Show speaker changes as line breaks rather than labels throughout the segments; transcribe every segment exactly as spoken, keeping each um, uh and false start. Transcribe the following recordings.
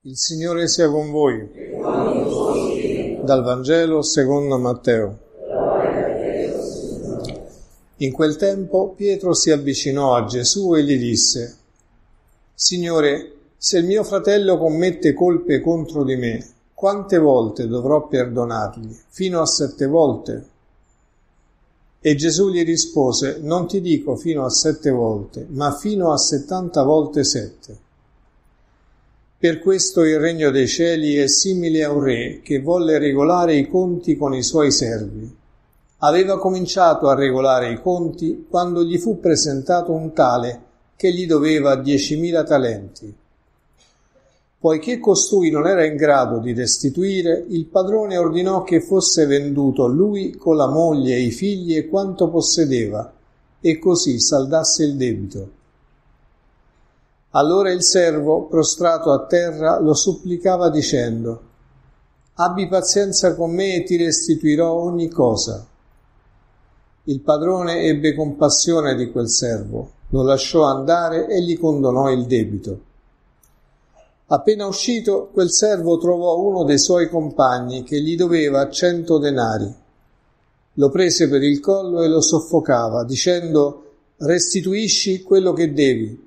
Il Signore sia con voi. Dal Vangelo secondo Matteo. In quel tempo Pietro si avvicinò a Gesù e gli disse: Signore, se il mio fratello commette colpe contro di me, quante volte dovrò perdonargli? Fino a sette volte? E Gesù gli rispose: non ti dico fino a sette volte, ma fino a settanta volte sette. Per questo il regno dei cieli è simile a un re che volle regolare i conti con i suoi servi. Aveva cominciato a regolare i conti quando gli fu presentato un tale che gli doveva diecimila talenti. Poiché costui non era in grado di restituire, il padrone ordinò che fosse venduto lui con la moglie e i figli e quanto possedeva, e così saldasse il debito. Allora il servo, prostrato a terra, lo supplicava dicendo: abbi pazienza con me e ti restituirò ogni cosa. Il padrone ebbe compassione di quel servo, lo lasciò andare e gli condonò il debito. Appena uscito, quel servo trovò uno dei suoi compagni che gli doveva cento denari. Lo prese per il collo e lo soffocava, dicendo: restituisci quello che devi.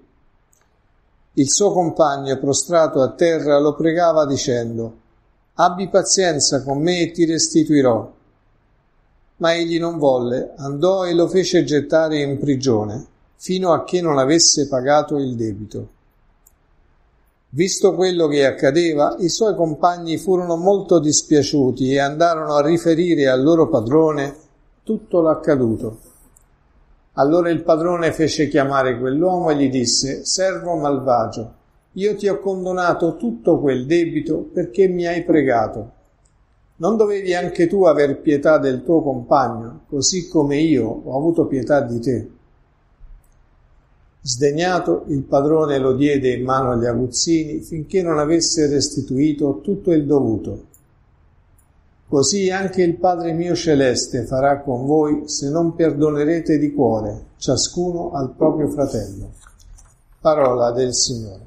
Il suo compagno, prostrato a terra, lo pregava dicendo: abbi pazienza con me e ti restituirò. Ma egli non volle, andò e lo fece gettare in prigione, fino a che non avesse pagato il debito. Visto quello che accadeva, i suoi compagni furono molto dispiaciuti e andarono a riferire al loro padrone tutto l'accaduto. Allora il padrone fece chiamare quell'uomo e gli disse: servo malvagio, io ti ho condonato tutto quel debito perché mi hai pregato. Non dovevi anche tu aver pietà del tuo compagno, così come io ho avuto pietà di te? Sdegnato, il padrone lo diede in mano agli aguzzini finché non avesse restituito tutto il dovuto. Così anche il Padre mio celeste farà con voi se non perdonerete di cuore, ciascuno al proprio fratello. Parola del Signore.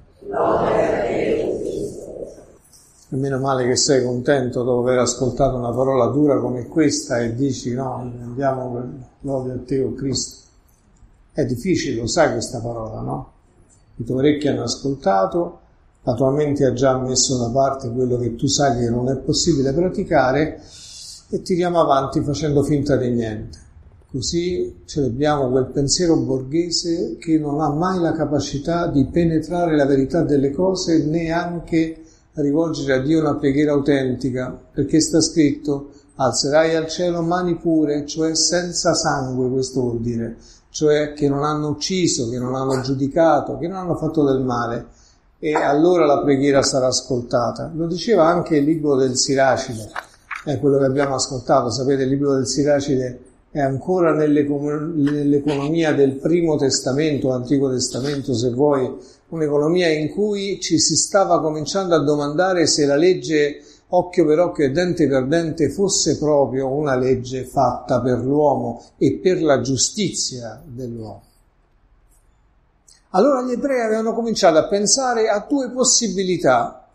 E meno male che sei contento dopo aver ascoltato una parola dura come questa e dici: no, andiamo per gloria a te, o Cristo. È difficile, lo sai questa parola, no? I tuoi orecchi hanno ascoltato, la tua mente ha già messo da parte quello che tu sai che non è possibile praticare e tiriamo avanti facendo finta di niente. Così celebriamo quel pensiero borghese che non ha mai la capacità di penetrare la verità delle cose, neanche rivolgere a Dio una preghiera autentica, perché sta scritto: alzerai al cielo mani pure, cioè senza sangue, questo vuol dire, cioè che non hanno ucciso, che non hanno giudicato, che non hanno fatto del male, e allora la preghiera sarà ascoltata. Lo diceva anche il libro del Siracide, è quello che abbiamo ascoltato. Sapete, il libro del Siracide è ancora nell'economia del Primo Testamento, Antico Testamento se vuoi, un'economia in cui ci si stava cominciando a domandare se la legge occhio per occhio e dente per dente fosse proprio una legge fatta per l'uomo e per la giustizia dell'uomo. Allora gli ebrei avevano cominciato a pensare a due possibilità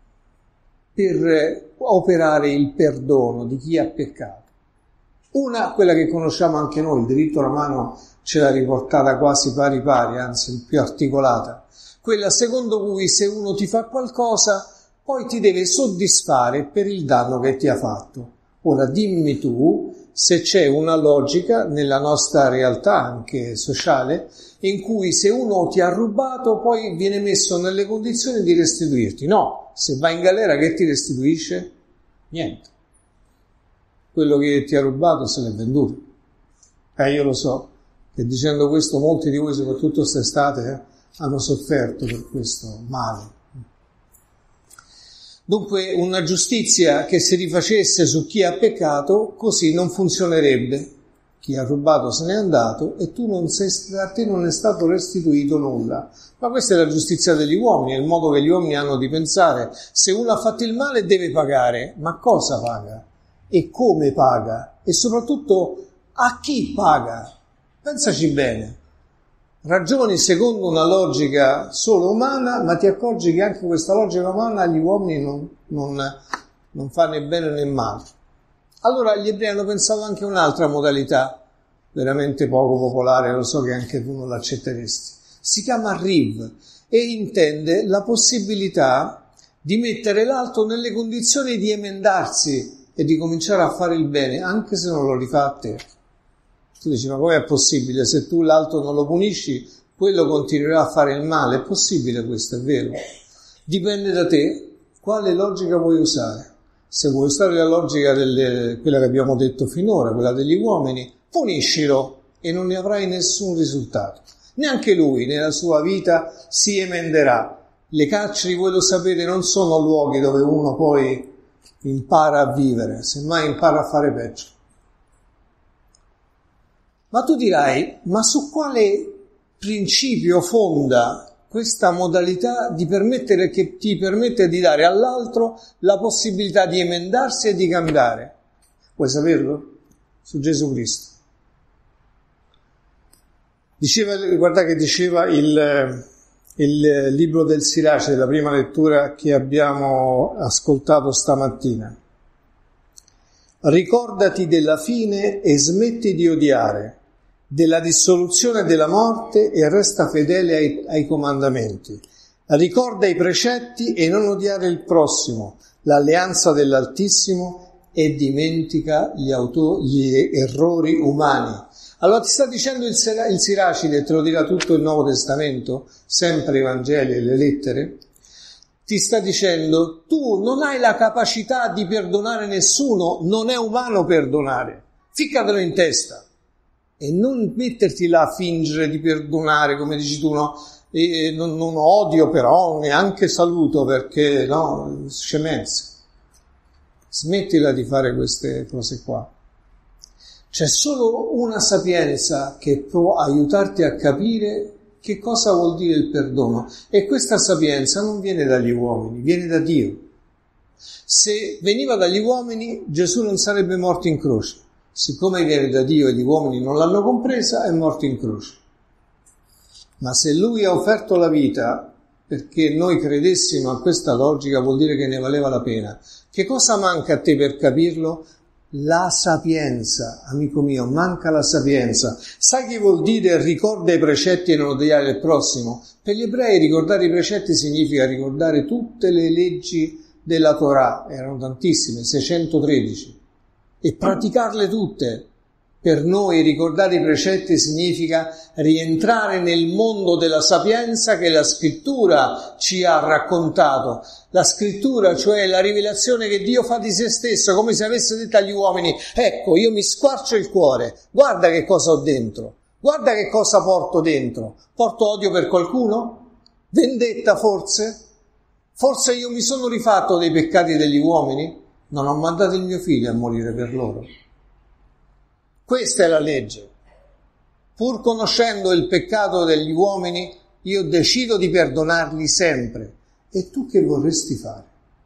per operare il perdono di chi ha peccato. Una, quella che conosciamo anche noi, il diritto romano ce l'ha riportata quasi pari pari, anzi più articolata, quella secondo cui se uno ti fa qualcosa poi ti deve soddisfare per il danno che ti ha fatto. Ora dimmi tu se c'è una logica nella nostra realtà anche sociale in cui se uno ti ha rubato poi viene messo nelle condizioni di restituirti. No, se va in galera che ti restituisce? Niente. Quello che ti ha rubato se l'è venduto. Eh, io lo so che dicendo questo molti di voi, soprattutto quest'estate, eh, hanno sofferto per questo male. Dunque una giustizia che si rifacesse su chi ha peccato così non funzionerebbe. Chi ha rubato se n'è andato e tu non sei, a te non è stato restituito nulla. Ma questa è la giustizia degli uomini, è il modo che gli uomini hanno di pensare. Se uno ha fatto il male deve pagare, ma cosa paga? E come paga? E soprattutto a chi paga? Pensaci bene. ragioni secondo una logica solo umana, ma ti accorgi che anche questa logica umana agli uomini non, non, non fa né bene né male. Allora gli ebrei hanno pensato anche a un'altra modalità, veramente poco popolare, lo so che anche tu non l'accetteresti. Si chiama Riv e intende la possibilità di mettere l'altro nelle condizioni di emendarsi e di cominciare a fare il bene, anche se non lo rifà a te. Tu dici, ma come è possibile? Se tu l'altro non lo punisci, quello continuerà a fare il male. È possibile questo, è vero. Dipende da te quale logica vuoi usare. Se vuoi usare la logica delle, quella che abbiamo detto finora, quella degli uomini, puniscilo e non ne avrai nessun risultato. Neanche lui nella sua vita si emenderà. Le carceri, voi lo sapete, non sono luoghi dove uno poi impara a vivere, semmai impara a fare peggio. Ma tu dirai, ma su quale principio fonda questa modalità di permettere, che ti permette di dare all'altro la possibilità di emendarsi e di cambiare? Vuoi saperlo? Su Gesù Cristo. Diceva, guarda che diceva il, il libro del Sirace, della prima lettura che abbiamo ascoltato stamattina. Ricordati della fine e smetti di odiare, della dissoluzione e della morte e resta fedele ai, ai comandamenti. Ricorda i precetti e non odiare il prossimo, l'alleanza dell'Altissimo e dimentica gli, auto, gli errori umani. Allora ti sta dicendo il, il Siracide, te lo dirà tutto il Nuovo Testamento, sempre i Vangeli e le lettere, ti sta dicendo tu non hai la capacità di perdonare nessuno, non è umano perdonare, ficcatelo in testa e non metterti là a fingere di perdonare, come dici tu, no? E non, non odio però, neanche saluto perché no, scemenze. Smettila di fare queste cose qua. C'è solo una sapienza che può aiutarti a capire che cosa vuol dire il perdono, e questa sapienza non viene dagli uomini, viene da Dio. Se veniva dagli uomini, Gesù non sarebbe morto in croce. Siccome viene da Dio e gli uomini non l'hanno compresa, è morto in croce. Ma se Lui ha offerto la vita perché noi credessimo a questa logica, vuol dire che ne valeva la pena. Che cosa manca a te per capirlo? La sapienza, amico mio, manca la sapienza. Sai che vuol dire ricorda i precetti e non odiare il prossimo? Per gli ebrei ricordare i precetti significa ricordare tutte le leggi della Torah, erano tantissime, seicentotredici, e praticarle tutte. Per noi ricordare i precetti significa rientrare nel mondo della sapienza che la scrittura ci ha raccontato. La scrittura, cioè la rivelazione che Dio fa di se stesso, come se avesse detto agli uomini: ecco, io mi squarcio il cuore, guarda che cosa ho dentro, guarda che cosa porto dentro. Porto odio per qualcuno? Vendetta forse? Forse io mi sono rifatto dei peccati degli uomini? Non ho mandato il mio figlio a morire per loro. Questa è la legge. Pur conoscendo il peccato degli uomini, io decido di perdonarli sempre. E tu che vorresti fare?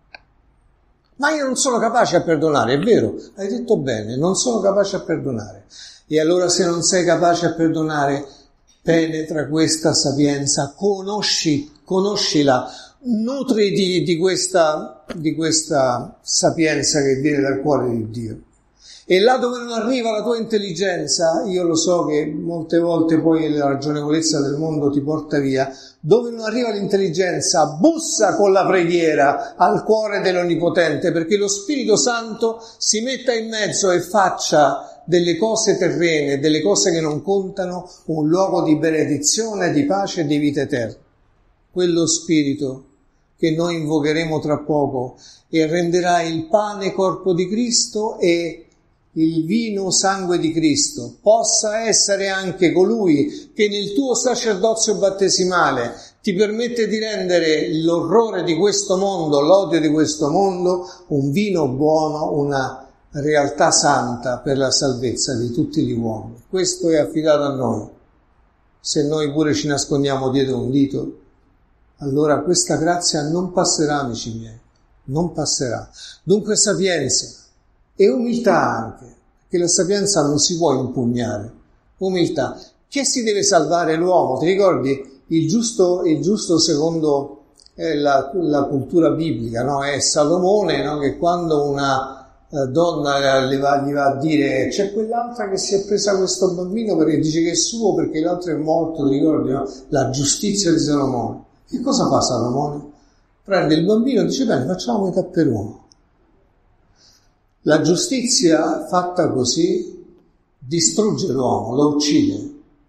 Ma io non sono capace a perdonare, è vero, hai detto bene, non sono capace a perdonare. E allora se non sei capace a perdonare, penetra questa sapienza, conosci, conoscila, nutriti di questa, di questa sapienza che viene dal cuore di Dio. E là dove non arriva la tua intelligenza, io lo so che molte volte poi la ragionevolezza del mondo ti porta via, dove non arriva l'intelligenza, bussa con la preghiera al cuore dell'Onnipotente, perché lo Spirito Santo si metta in mezzo e faccia delle cose terrene, delle cose che non contano, un luogo di benedizione, di pace e di vita eterna. Quello Spirito che noi invocheremo tra poco e renderà il pane corpo di Cristo e il vino sangue di Cristo, possa essere anche colui che nel tuo sacerdozio battesimale ti permette di rendere l'orrore di questo mondo, l'odio di questo mondo, un vino buono, una realtà santa per la salvezza di tutti gli uomini. Questo è affidato a noi. Se noi pure ci nascondiamo dietro un dito, allora questa grazia non passerà, amici miei, non passerà. Dunque sapienza e umiltà anche, perché la sapienza non si può impugnare. Umiltà. Che si deve salvare l'uomo? Ti ricordi? Il giusto, il giusto secondo eh, la, la cultura biblica, no? È Salomone, no? Che quando una eh, donna gli va, gli va a dire c'è quell'altra che si è presa questo bambino perché dice che è suo perché l'altro è morto, ti ricordi? No? La giustizia di Salomone. Che cosa fa Salomone? Prende il bambino e dice bene, facciamo metà per uno. La giustizia fatta così distrugge l'uomo, lo uccide.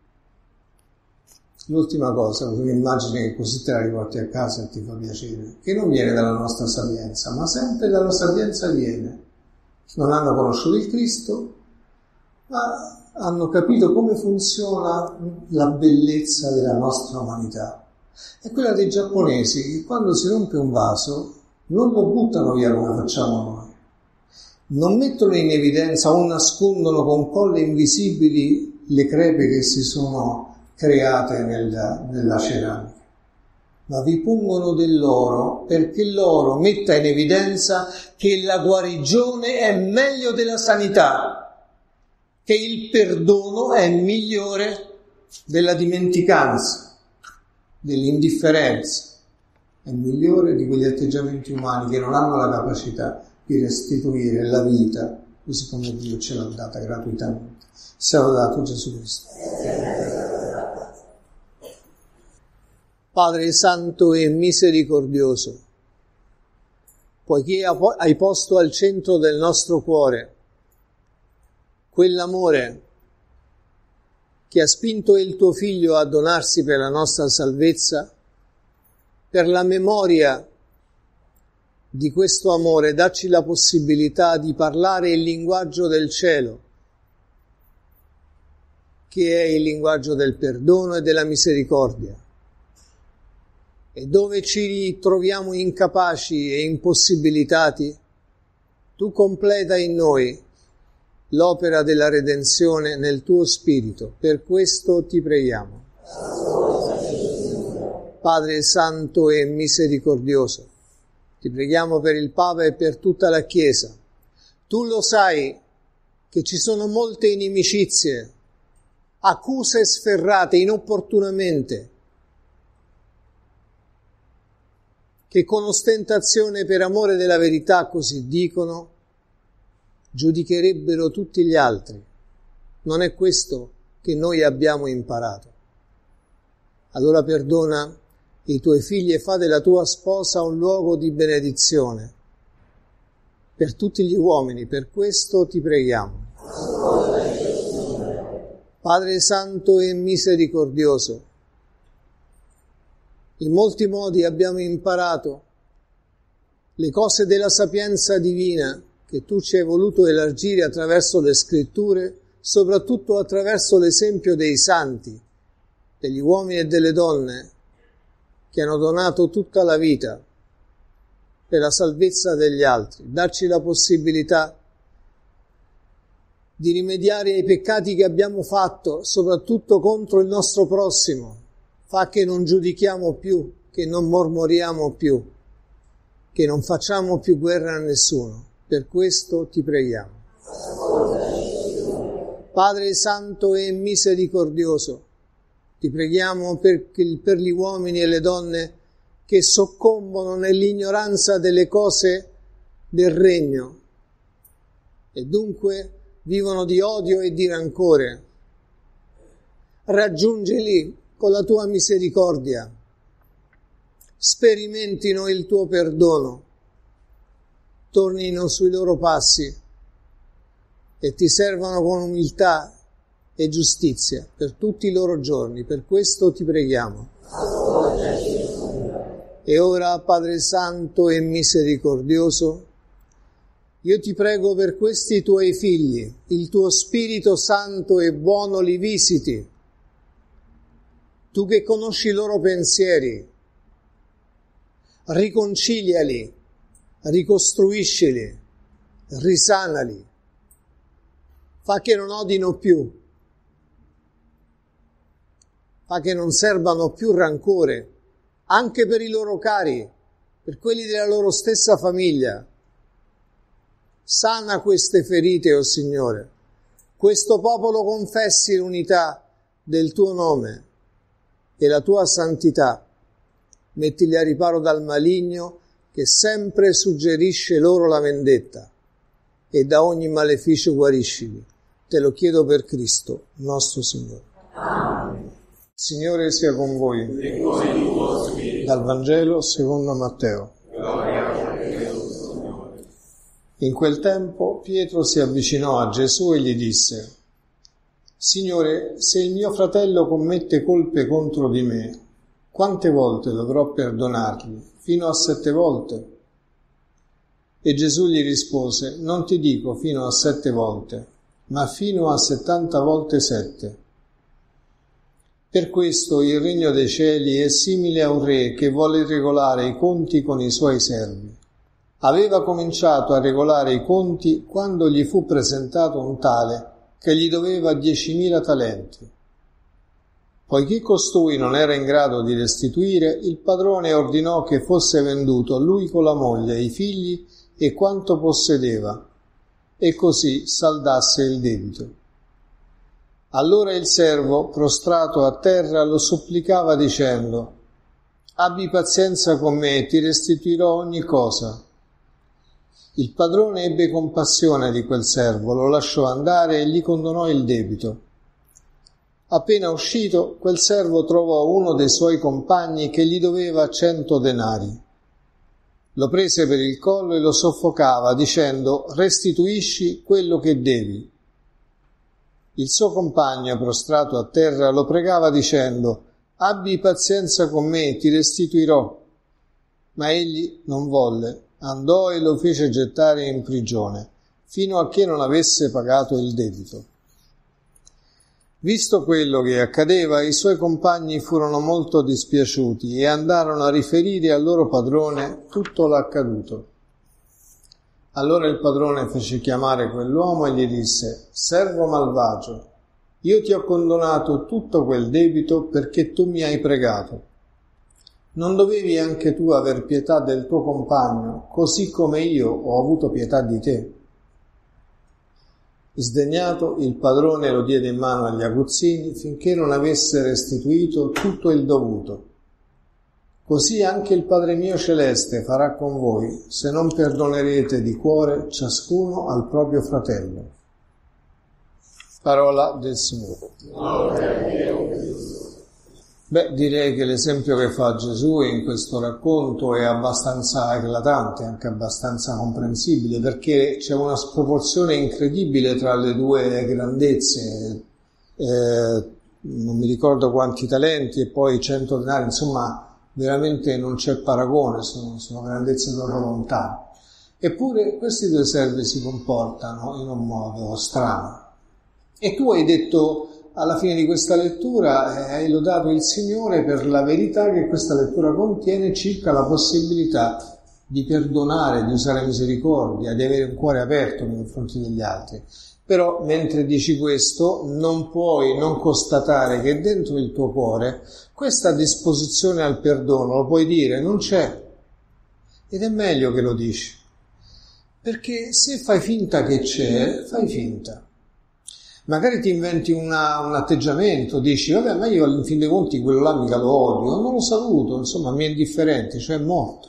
L'ultima cosa, tu immagini che così te la riporti a casa e ti fa piacere, che non viene dalla nostra sapienza, ma sempre dalla sapienza viene. Non hanno conosciuto il Cristo, ma hanno capito come funziona la bellezza della nostra umanità. È quella dei giapponesi che quando si rompe un vaso non lo buttano via come facciamo noi, non mettono in evidenza o nascondono con colle invisibili le crepe che si sono create nella, nella ceramica, ma vi pongono dell'oro perché l'oro metta in evidenza che la guarigione è meglio della sanità, che il perdono è migliore della dimenticanza, dell'indifferenza, è migliore di quegli atteggiamenti umani che non hanno la capacità di restituire la vita così come Dio ce l'ha data gratuitamente. Sia lodato Gesù Cristo. Padre Santo e Misericordioso, poiché hai posto al centro del nostro cuore quell'amore che ha spinto il tuo Figlio a donarsi per la nostra salvezza, per la memoria di questo amore, dacci la possibilità di parlare il linguaggio del cielo, che è il linguaggio del perdono e della misericordia. E dove ci troviamo incapaci e impossibilitati, tu completa in noi l'opera della redenzione nel tuo Spirito. Per questo ti preghiamo. Padre Santo e Misericordioso, ti preghiamo per il Papa e per tutta la Chiesa. Tu lo sai che ci sono molte inimicizie, accuse sferrate inopportunamente, che con ostentazione per amore della verità, così dicono, giudicherebbero tutti gli altri. Non è questo che noi abbiamo imparato. Allora perdona i tuoi figli e fa della tua sposa un luogo di benedizione per tutti gli uomini. Per questo ti preghiamo. Padre Santo e Misericordioso, in molti modi abbiamo imparato le cose della sapienza divina che tu ci hai voluto elargire attraverso le scritture, soprattutto attraverso l'esempio dei santi, degli uomini e delle donne che hanno donato tutta la vita per la salvezza degli altri. Darci la possibilità di rimediare ai peccati che abbiamo fatto, soprattutto contro il nostro prossimo. Fa che non giudichiamo più, che non mormoriamo più, che non facciamo più guerra a nessuno. Per questo ti preghiamo. Padre Santo e Misericordioso, ti preghiamo per, per gli uomini e le donne che soccombono nell'ignoranza delle cose del regno e dunque vivono di odio e di rancore. Raggiungili con la tua misericordia, sperimentino il tuo perdono, tornino sui loro passi e ti servano con umiltà e giustizia per tutti i loro giorni. Per questo ti preghiamo. E ora, Padre Santo e Misericordioso, io ti prego per questi tuoi figli, il tuo Spirito Santo e buono li visiti. Tu che conosci i loro pensieri, riconciliali, ricostruiscili, risanali, fa che non odino più, fa che non serbano più rancore, anche per i loro cari, per quelli della loro stessa famiglia. Sana queste ferite, o oh Signore. Questo popolo confessi l'unità del tuo nome e la tua santità. Mettili a riparo dal maligno che sempre suggerisce loro la vendetta, e da ogni maleficio guariscili. Te lo chiedo per Cristo, nostro Signore.
Amen.
Signore sia con voi.
E con il tuo spirito.
Dal Vangelo secondo Matteo.
Gloria a te, Signore.
In quel tempo Pietro si avvicinò a Gesù e gli disse: Signore, se il mio fratello commette colpe contro di me, quante volte dovrò perdonargli? Fino a sette volte? E Gesù gli rispose: non ti dico fino a sette volte, ma fino a settanta volte sette. Per questo il regno dei cieli è simile a un re che vuole regolare i conti con i suoi servi. Aveva cominciato a regolare i conti quando gli fu presentato un tale che gli doveva diecimila talenti. Poiché costui non era in grado di restituire, il padrone ordinò che fosse venduto lui con la moglie, i figli e quanto possedeva, e così saldasse il debito. Allora il servo, prostrato a terra, lo supplicava dicendo: abbi pazienza con me e ti restituirò ogni cosa. Il padrone ebbe compassione di quel servo, lo lasciò andare e gli condonò il debito. Appena uscito, quel servo trovò uno dei suoi compagni che gli doveva cento denari. Lo prese per il collo e lo soffocava, dicendo: restituisci quello che devi. Il suo compagno, prostrato a terra, lo pregava dicendo: abbi pazienza con me e ti restituirò. Ma egli non volle, andò e lo fece gettare in prigione, fino a che non avesse pagato il debito. Visto quello che accadeva, i suoi compagni furono molto dispiaciuti e andarono a riferire al loro padrone tutto l'accaduto. Allora il padrone fece chiamare quell'uomo e gli disse: servo malvagio, io ti ho condonato tutto quel debito perché tu mi hai pregato. Non dovevi anche tu aver pietà del tuo compagno, così come io ho avuto pietà di te? Sdegnato, il padrone lo diede in mano agli aguzzini finché non avesse restituito tutto il dovuto. Così anche il Padre mio celeste farà con voi, se non perdonerete di cuore ciascuno al proprio fratello. Parola del Signore. Beh, direi che l'esempio che fa Gesù in questo racconto è abbastanza eclatante, anche abbastanza comprensibile, perché c'è una sproporzione incredibile tra le due grandezze, eh, non mi ricordo quanti talenti e poi cento denari, insomma veramente non c'è paragone, sono, sono grandezze proprio lontane. Eppure questi due servi si comportano in un modo strano. E tu hai detto alla fine di questa lettura, eh, hai lodato il Signore per la verità che questa lettura contiene circa la possibilità di perdonare, di usare misericordia, di avere un cuore aperto nei confronti degli altri. Però mentre dici questo non puoi non constatare che dentro il tuo cuore questa disposizione al perdono, lo puoi dire, non c'è. Ed è meglio che lo dici. Perché se fai finta che c'è, fai finta. Magari ti inventi una, un atteggiamento, dici, vabbè, ma io in fin dei conti quello là mica lo odio, non lo saluto, insomma, mi è indifferente, cioè è morto.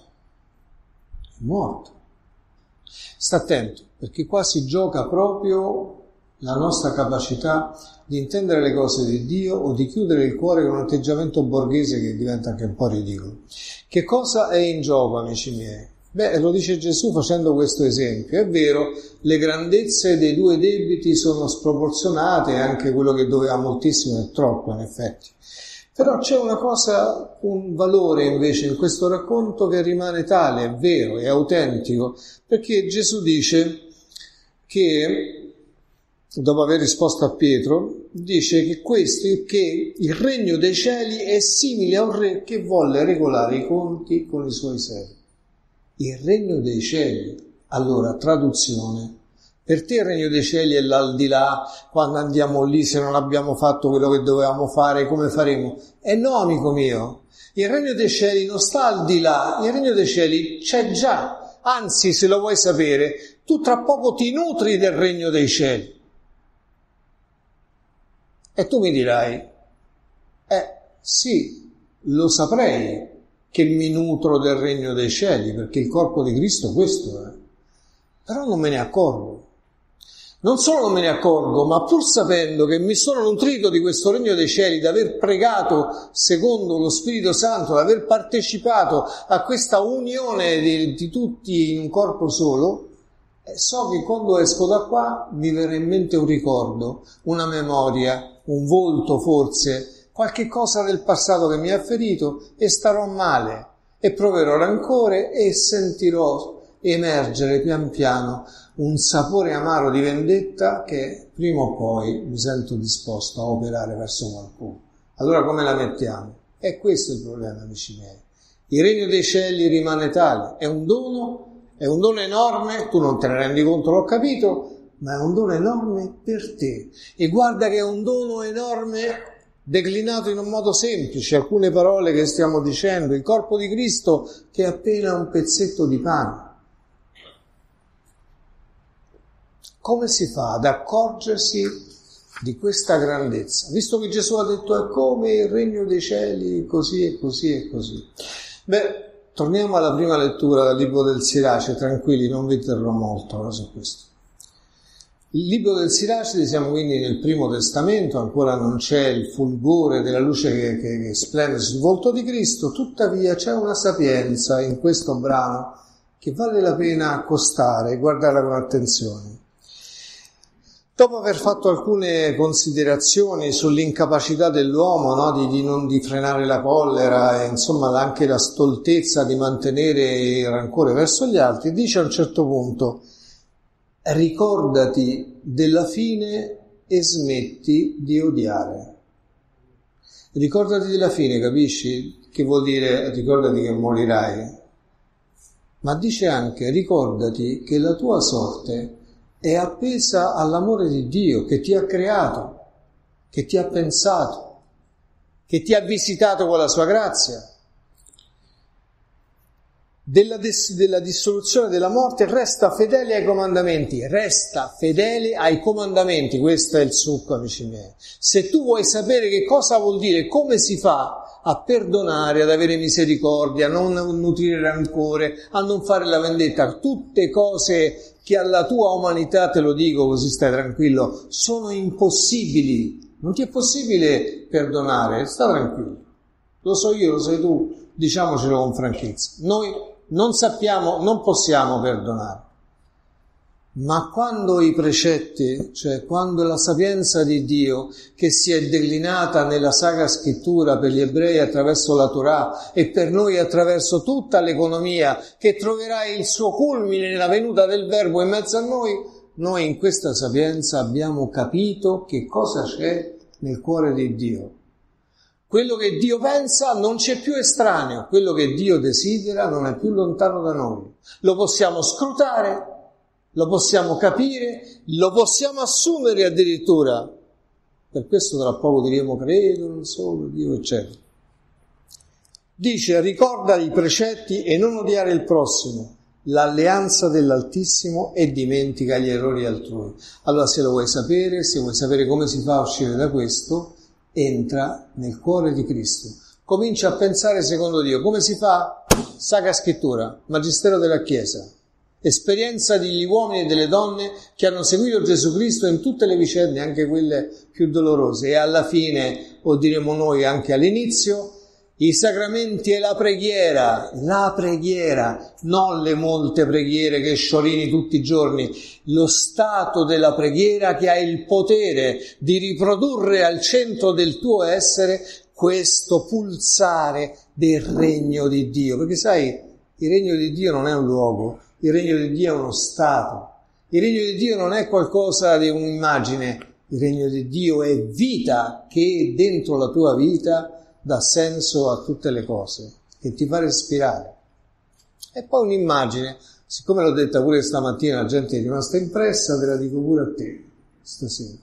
È morto. Sta attento, perché qua si gioca proprio la nostra capacità di intendere le cose di Dio o di chiudere il cuore con un atteggiamento borghese che diventa anche un po' ridicolo. Che cosa è in gioco, amici miei? Beh, lo dice Gesù facendo questo esempio. È vero, le grandezze dei due debiti sono sproporzionate, anche quello che doveva moltissimo è troppo, in effetti. Però c'è una cosa, un valore invece in questo racconto che rimane tale, è vero, è autentico, perché Gesù dice che, dopo aver risposto a Pietro, dice che questo, che il regno dei cieli è simile a un re che volle regolare i conti con i suoi servi. Il regno dei cieli. Allora, traduzione. Per te il regno dei cieli è l'aldilà, quando andiamo lì, se non abbiamo fatto quello che dovevamo fare, come faremo? E no, amico mio, il regno dei cieli non sta al di là, il regno dei cieli c'è già. Anzi, se lo vuoi sapere, tu tra poco ti nutri del regno dei cieli. E tu mi dirai, Eh, sì, lo saprei che mi nutro del regno dei cieli, perché il corpo di Cristo questo è. Però non me ne accorgo. Non solo non me ne accorgo, ma pur sapendo che mi sono nutrito di questo regno dei cieli, di aver pregato secondo lo Spirito Santo, di aver partecipato a questa unione di, di tutti in un corpo solo, eh, so che quando esco da qua mi verrà in mente un ricordo, una memoria, un volto forse, qualche cosa del passato che mi ha ferito e starò male e proverò rancore e sentirò emergere pian piano un sapore amaro di vendetta che prima o poi mi sento disposto a operare verso qualcuno. Allora come la mettiamo? E questo è il problema, amici miei. Il regno dei cieli rimane tale, è un dono, è un dono enorme, tu non te ne rendi conto, l'ho capito, ma è un dono enorme per te. E guarda che è un dono enorme declinato in un modo semplice, alcune parole che stiamo dicendo, il corpo di Cristo che è appena un pezzetto di pane. Come si fa ad accorgersi di questa grandezza? Visto che Gesù ha detto è come il regno dei cieli, così e così e così. Beh, torniamo alla prima lettura del libro del Sirace, tranquilli, non vi terrò molto ora su questo. Il libro del Siracide, siamo quindi nel Primo Testamento, ancora non c'è il fulgore della luce che, che, che splende sul volto di Cristo, tuttavia c'è una sapienza in questo brano che vale la pena accostare e guardarla con attenzione. Dopo aver fatto alcune considerazioni sull'incapacità dell'uomo, no, di, di non di frenare la collera e insomma anche la stoltezza di mantenere il rancore verso gli altri, dice a un certo punto: ricordati della fine e smetti di odiare. Ricordati della fine, capisci? Che vuol dire ricordati che morirai, ma dice anche ricordati che la tua sorte è appesa all'amore di Dio che ti ha creato, che ti ha pensato, che ti ha visitato con la sua grazia. Della, des- della dissoluzione della morte resta fedele ai comandamenti, resta fedele ai comandamenti, questo è il succo, amici miei. Se tu vuoi sapere che cosa vuol dire, come si fa a perdonare, ad avere misericordia, a non nutrire rancore, a non fare la vendetta, tutte cose che alla tua umanità, te lo dico così stai tranquillo, sono impossibili. Non ti è possibile perdonare, sta tranquillo. Lo so io, lo sai tu, diciamocelo con franchezza. Noi non sappiamo, non possiamo perdonare. Ma quando i precetti, cioè quando la sapienza di Dio che si è declinata nella Sacra Scrittura per gli ebrei attraverso la Torah e per noi attraverso tutta l'economia che troverà il suo culmine nella venuta del Verbo in mezzo a noi, noi in questa sapienza abbiamo capito che cosa c'è nel cuore di Dio. Quello che Dio pensa non c'è più estraneo, quello che Dio desidera non è più lontano da noi. Lo possiamo scrutare, lo possiamo capire, lo possiamo assumere addirittura. Per questo tra poco diremo credo, non solo Dio, eccetera. Dice ricorda i precetti e non odiare il prossimo, l'alleanza dell'Altissimo e dimentica gli errori altrui. Allora se lo vuoi sapere, se vuoi sapere come si fa a uscire da questo, entra nel cuore di Cristo. Comincia a pensare secondo Dio. Come si fa? Sacra Scrittura, Magistero della Chiesa. Esperienza degli uomini e delle donne che hanno seguito Gesù Cristo in tutte le vicende, anche quelle più dolorose. E alla fine, o diremo noi anche all'inizio, i sacramenti e la preghiera, la preghiera, non le molte preghiere che sciorini tutti i giorni, lo stato della preghiera che ha il potere di riprodurre al centro del tuo essere questo pulsare del regno di Dio. Perché sai, il regno di Dio non è un luogo, il regno di Dio è uno stato, il regno di Dio non è qualcosa di un'immagine, il regno di Dio è vita che dentro la tua vita dà senso a tutte le cose, che ti fa respirare. E poi un'immagine, siccome l'ho detta pure stamattina, la gente è rimasta impressa, te la dico pure a te, stasera.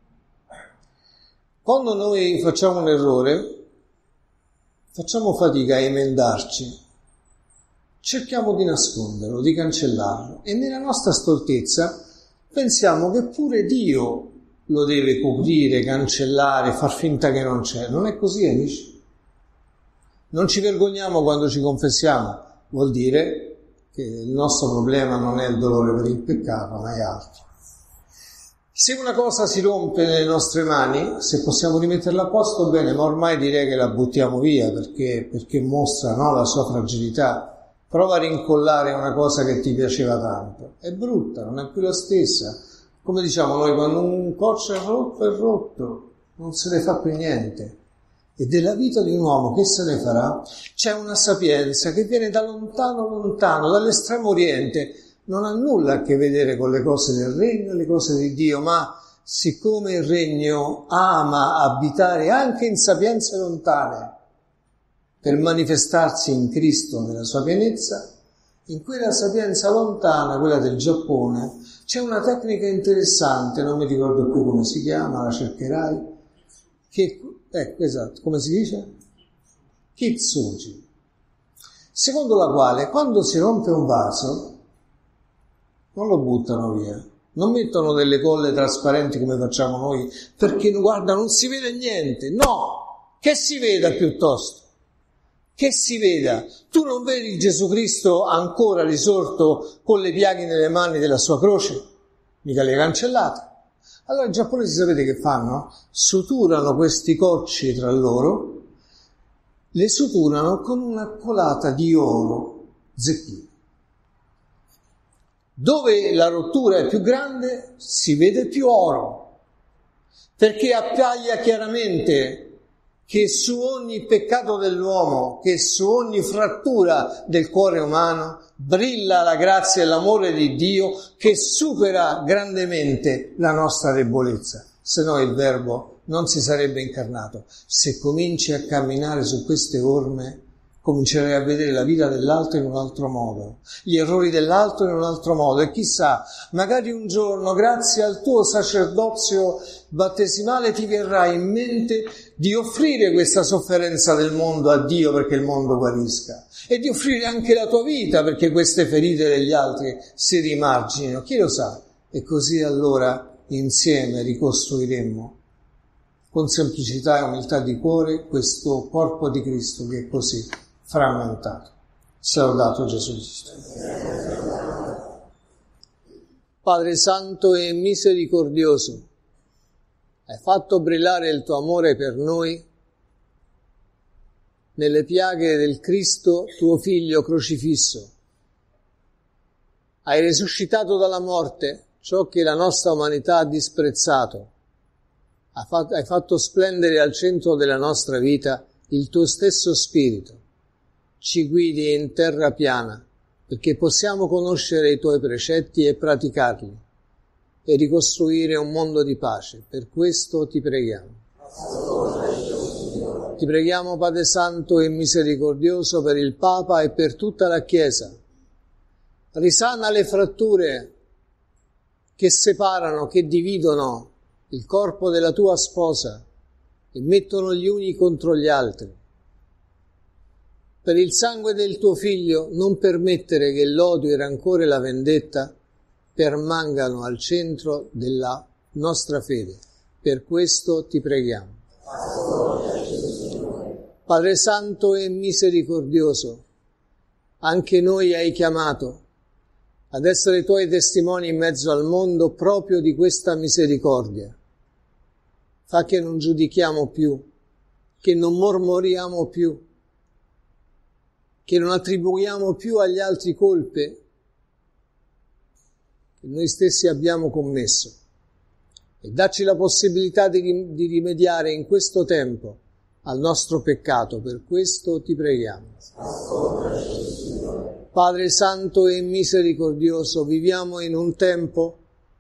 Quando noi facciamo un errore, facciamo fatica a emendarci, cerchiamo di nasconderlo, di cancellarlo, e nella nostra stoltezza pensiamo che pure Dio lo deve coprire, cancellare, far finta che non c'è. Non è così, amici. Non ci vergogniamo quando ci confessiamo, vuol dire che il nostro problema non è il dolore per il peccato, ma è altro. Se una cosa si rompe nelle nostre mani, se possiamo rimetterla a posto, bene, ma ormai direi che la buttiamo via perché, perché mostra, no, la sua fragilità. Prova a rincollare una cosa che ti piaceva tanto. È brutta, non è più la stessa. Come diciamo noi, quando un coccio è rotto, è rotto, non se ne fa più niente. E della vita di un uomo che se ne farà? C'è una sapienza che viene da lontano lontano, dall'estremo oriente. Non ha nulla a che vedere con le cose del regno e le cose di Dio, ma siccome il regno ama abitare anche in sapienze lontane per manifestarsi in Cristo nella sua pienezza, in quella sapienza lontana, quella del Giappone, c'è una tecnica interessante, non mi ricordo più come si chiama, la cercherai, che, ecco, esatto, come si dice? Kitsuji, secondo la quale quando si rompe un vaso non lo buttano via, non mettono delle colle trasparenti come facciamo noi, perché guarda non si vede niente, no, che si veda piuttosto, che si veda. Tu non vedi Gesù Cristo ancora risorto con le piaghe nelle mani della sua croce? Mica le cancellate. Allora i giapponesi sapete che fanno? Suturano questi cocci tra loro, le suturano con una colata di oro zecchino. Dove la rottura è più grande si vede più oro, perché appaglia chiaramente che su ogni peccato dell'uomo, che su ogni frattura del cuore umano brilla la grazia e l'amore di Dio che supera grandemente la nostra debolezza. Se no il Verbo non si sarebbe incarnato. Se cominci a camminare su queste orme, comincerai a vedere la vita dell'altro in un altro modo, gli errori dell'altro in un altro modo, e chissà, magari un giorno, grazie al tuo sacerdozio battesimale, ti verrà in mente di offrire questa sofferenza del mondo a Dio perché il mondo guarisca, e di offrire anche la tua vita perché queste ferite degli altri si rimarginino, chi lo sa, e così allora insieme ricostruiremmo con semplicità e umiltà di cuore questo corpo di Cristo che è così frammentato. Sia lodato Gesù Cristo. Padre Santo e misericordioso, hai fatto brillare il tuo amore per noi nelle piaghe del Cristo, tuo Figlio crocifisso. Hai risuscitato dalla morte ciò che la nostra umanità ha disprezzato. Hai fatto splendere al centro della nostra vita il tuo stesso Spirito. Ci guidi in terra piana perché possiamo conoscere i tuoi precetti e praticarli e ricostruire un mondo di pace. Per questo ti preghiamo. Ti preghiamo, Padre Santo e misericordioso, per il Papa e per tutta la Chiesa. Risana le fratture che separano, che dividono il corpo della tua sposa e mettono gli uni contro gli altri. Per il sangue del tuo Figlio non permettere che l'odio, il rancore e la vendetta permangano al centro della nostra fede. Per questo ti preghiamo. Padre Santo e misericordioso, anche noi hai chiamato ad essere tuoi testimoni in mezzo al mondo proprio di questa misericordia. Fa che non giudichiamo più, che non mormoriamo più, che non attribuiamo più agli altri colpe che noi stessi abbiamo commesso, e dacci la possibilità di, di rimediare in questo tempo al nostro peccato. Per questo ti preghiamo. Padre Santo e misericordioso, viviamo in un tempo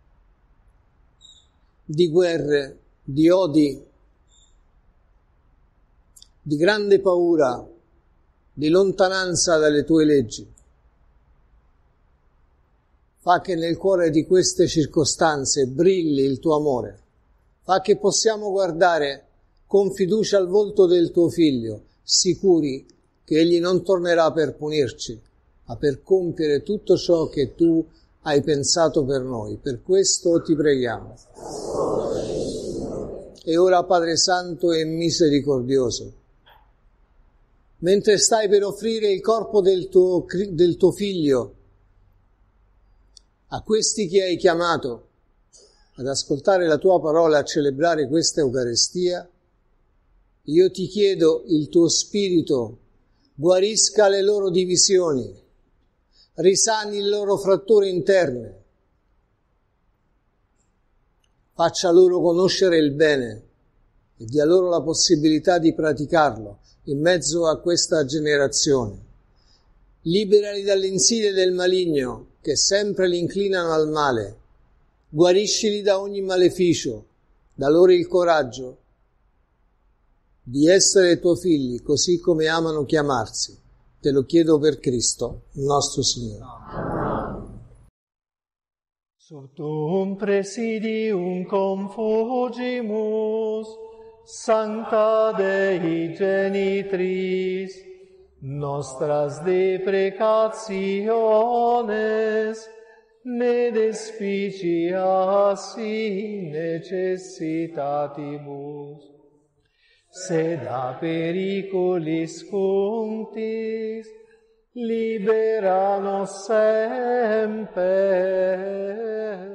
di guerre, di odi, di grande paura, di lontananza dalle tue leggi. Fa che nel cuore di queste circostanze brilli il tuo amore. Fa che possiamo guardare con fiducia al volto del tuo Figlio, sicuri che Egli non tornerà per punirci, ma per compiere tutto ciò che tu hai pensato per noi. Per questo ti preghiamo. E ora, Padre Santo e misericordioso, mentre stai per offrire il corpo del tuo, del tuo Figlio a questi che hai chiamato ad ascoltare la tua parola, a celebrare questa Eucaristia, io ti chiedo il tuo Spirito guarisca le loro divisioni, risani le loro fratture interne, faccia loro conoscere il bene e dia loro la possibilità di praticarlo in mezzo a questa generazione. Liberali dalle insidie del maligno che sempre li inclinano al male. Guariscili da ogni maleficio, da loro il coraggio di essere tuoi figli così come amano chiamarsi. Te lo chiedo per Cristo, nostro Signore.
Sub tuum presidium confugimus, Sancta Dei Genitris, nostras deprecationes, ne despicia si necessitatibus, sed a periculis cunctis, libera nos semper.